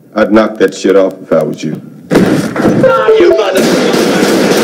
I'd knock that shit off if I was you. You motherfucker!